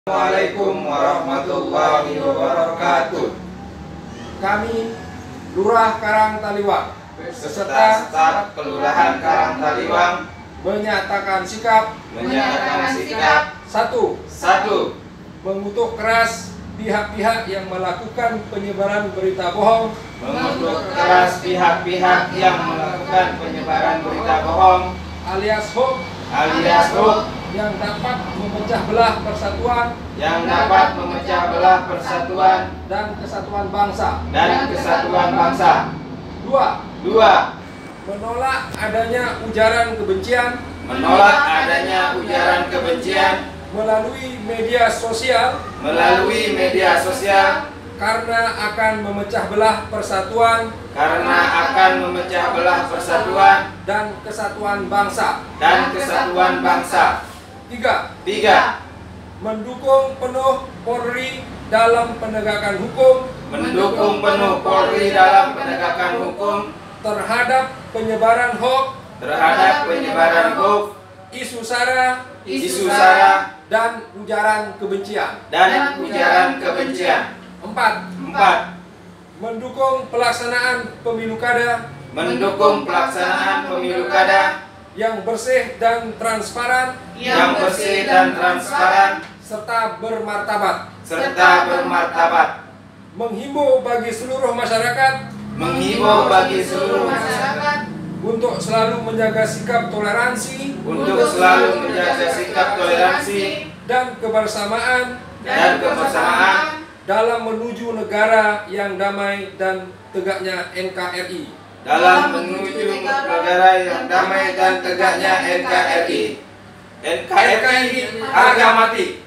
Assalamualaikum warahmatullahi wabarakatuh. Kami Lurah Karang Taliwang beserta staf Kelurahan Karang Taliwang menyatakan sikap satu, mengutuk keras pihak-pihak yang melakukan penyebaran berita bohong, alias hoax yang dapat memecah belah persatuan dan kesatuan bangsa. Dua, menolak adanya ujaran kebencian melalui media sosial karena akan memecah belah persatuan dan kesatuan bangsa. Tiga, mendukung penuh Polri dalam penegakan hukum terhadap penyebaran hoax, isu sara dan ujaran kebencian. Empat, mendukung pelaksanaan pemilu kada yang bersih dan transparan serta bermartabat. Menghimbau bagi seluruh masyarakat untuk selalu menjaga sikap toleransi dan kebersamaan dalam menuju negara yang damai dan tegaknya NKRI. NKRI harga mati.